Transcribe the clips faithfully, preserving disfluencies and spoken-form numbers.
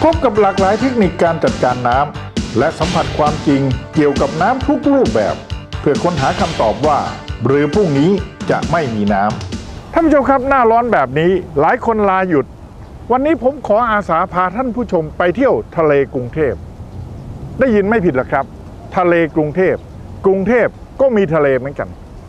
พบกับหลากหลายเทคนิคการจัดการน้ำและสัมผัสความจริงเกี่ยวกับน้ำทุกรูปแบบเพื่อค้นหาคำตอบว่าหรือพรุ่งนี้จะไม่มีน้ำท่านผู้ชมครับหน้าร้อนแบบนี้หลายคนลาหยุดวันนี้ผมขออาสาพาท่านผู้ชมไปเที่ยวทะเลกรุงเทพได้ยินไม่ผิดหรอกครับทะเลกรุงเทพกรุงเทพก็มีทะเลเหมือนกัน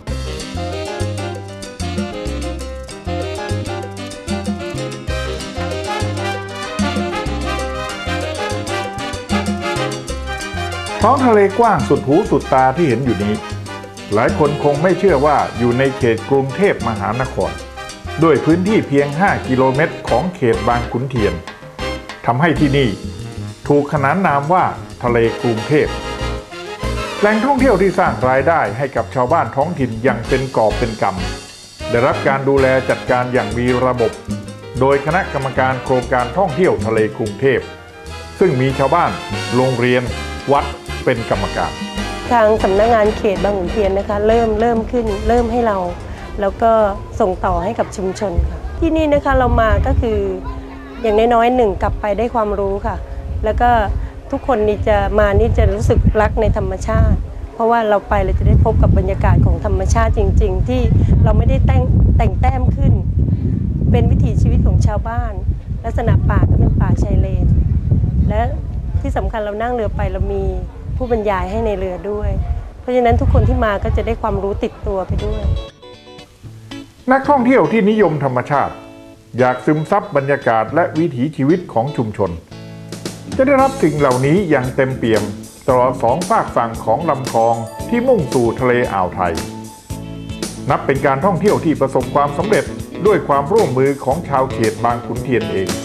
ท้องทะเลกว้างสุดหูสุดตาที่เห็นอยู่นี้หลายคนคงไม่เชื่อว่าอยู่ในเขตกรุงเทพมหานครด้วยพื้นที่เพียงห้ากิโลเมตรของเขตบางขุนเทียนทำให้ที่นี่ถูกขนานนามว่าทะเลกรุงเทพแหล่งท่องเที่ยวที่สร้างรายได้ให้กับชาวบ้านท้องถิ่นอย่างเป็นกอบเป็นกำได้รับการดูแลจัดการอย่างมีระบบโดยคณะกรรมการโครงการท่องเที่ยวทะเลกรุงเทพซึ่งมีชาวบ้านโรงเรียนวัดเป็นกรรมการทางสำนักงานเขตบางขุนเทียนนะคะเริ่มเริ่มขึ้นเริ่มให้เราแล้วก็ส่งต่อให้กับชุมชนค่ะที่นี่นะคะเรามาก็คืออย่างน้อยๆหนึ่งกลับไปได้ความรู้ค่ะแล้วก็ทุกคนนี่จะมานี่จะรู้สึกรักในธรรมชาติเพราะว่าเราไปเราจะได้พบกับบรรยากาศของธรรมชาติจริงๆที่เราไม่ได้แต่งแต่งแต้มขึ้นเป็นวิถีชีวิตของชาวบ้านลักษณะป่าก็เป็นป่าชายเลนและที่สำคัญเรานั่งเรือไปเรามีผู้บรรยายให้ในเรือด้วยเพราะฉะนั้นทุกคนที่มาก็จะได้ความรู้ติดตัวไปด้วยนักท่องเที่ยวที่นิยมธรรมชาติอยากซึมซับบรรยากาศและวิถีชีวิตของชุมชนจะได้รับสิ่งเหล่านี้อย่างเต็มเปี่ยมตลอดสองฝากฝั่งของลำคลองที่มุ่งสู่ทะเลอ่าวไทยนับเป็นการท่องเที่ยวที่ประสบความสำเร็จด้วยความร่วมมือของชาวเขตบางขุนเทียนเอง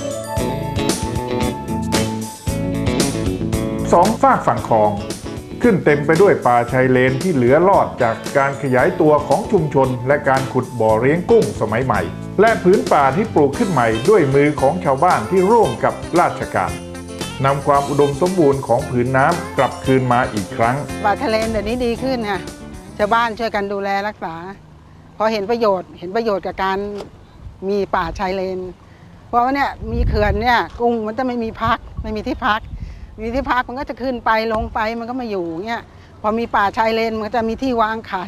สองฝากฝั่งคลองขึ้นเต็มไปด้วยป่าชายเลนที่เหลือรอดจากการขยายตัวของชุมชนและการขุดบ่อเลี้ยงกุ้งสมัยใหม่และผืนป่าที่ปลูกขึ้นใหม่ด้วยมือของชาวบ้านที่ร่วมกับราชการนำความอุดมสมบูรณ์ของผืนน้ำกลับคืนมาอีกครั้งป่าทะเลเดี๋ยวนี้ดีขึ้นค่ะชาวบ้านช่วยกันดูแลรักษาพอเห็นประโยชน์เห็นประโยชน์กับการมีป่าชายเลนเพราะว่าเนี่ยมีเขื่อนเนี่ยกุ้งมันจะไม่มีพักไม่มีที่พักมีที่พักมันก็จะขึ้นไปลงไปมันก็มาอยู่เงี้ยพอมีป่าชายเลนมันก็จะมีที่วางไข่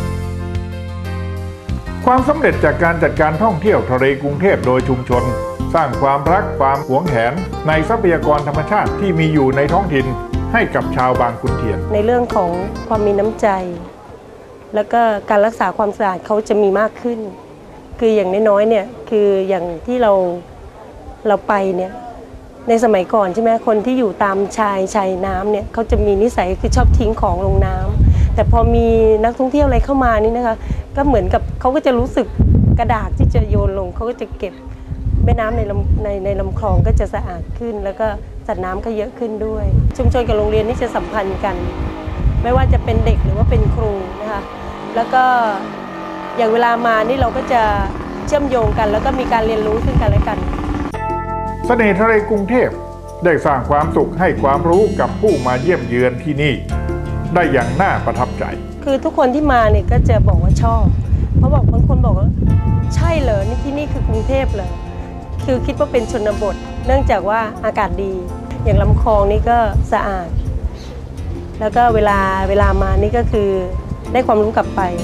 ความสำเร็จจากการจัดการท่องเที่ยวทะเลกรุงเทพโดยชุมชนสร้างความรักความหวงแหนในทรัพยากรธรรมชาติที่มีอยู่ในท้องถิ่นให้กับชาวบางขุนเทียนในเรื่องของความมีน้ำใจแล้วก็การรักษาความสะอาดเขาจะมีมากขึ้นคืออย่างน้อยๆเนี่ยคืออย่างที่เราเราไปเนี่ยในสมัยก่อนใช่ไหมคนที่อยู่ตามชายชายน้ำเนี่ยเขาจะมีนิสัยคือชอบทิ้งของลงน้ำแต่พอมีนักท่องเที่ยวอะไรเข้ามานี่นะคะก็เหมือนกับเขาก็จะรู้สึกกระดาษที่จะโยนลงเขาก็จะเก็บแม่น้ำในลำในในลำคลองก็จะสะอาดขึ้นแล้วก็สัตว์น้ำก็เยอะขึ้นด้วยชุมชนกับโรงเรียนนี่จะสัมพันธ์กันไม่ว่าจะเป็นเด็กหรือว่าเป็นครูนะคะแล้วก็อย่างเวลามานี่เราก็จะเชื่อมโยงกันแล้วก็มีการเรียนรู้ซึ่งกันและกันเสน่ห์ทะเลกรุงเทพได้สร้างความสุขให้ความรู้กับผู้มาเยี่ยมเยือนที่นี่ได้อย่างน่าประทับใจคือทุกคนที่มาเนี่ยก็จะบอกว่าชอบเพราะบอกบางคนบอกว่าใช่เหรอนี่ที่นี่คือกรุงเทพเหรอคือคิดว่าเป็นชนบทเนื่องจากว่าอากาศดีอย่างลำคลองนี่ก็สะอาดแล้วก็เวลาเวลามานี่ก็คือได้ความรู้กลับไป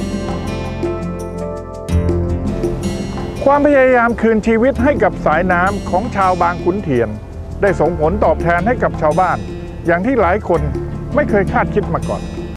ความพยายามคืนชีวิตให้กับสายน้ำของชาวบางขุนเทียนได้ส่งผลตอบแทนให้กับชาวบ้านอย่างที่หลายคนไม่เคยคาดคิดมาก่อน